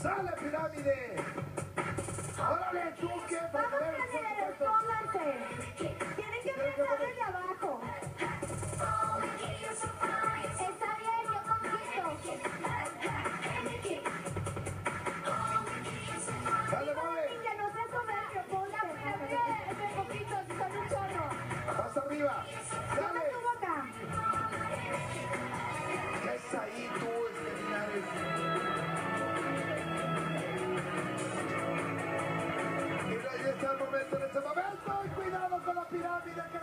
¡Sale, pirámide! ¡Órale, tú qué! Vamos, caballeros, pónganse. Tienen que empezar desde abajo. Está bien, yo conquisto. ¡Dale, mueve! Que no sea soberbio, ponte. De poquito, si son un chorro. ¡Más arriba! Toma ¡Dale! tu boca. ¿Qué es ahí tú, Linares? Y ahí está el momento, en este momento. ¡Y cuidado con la pirámide!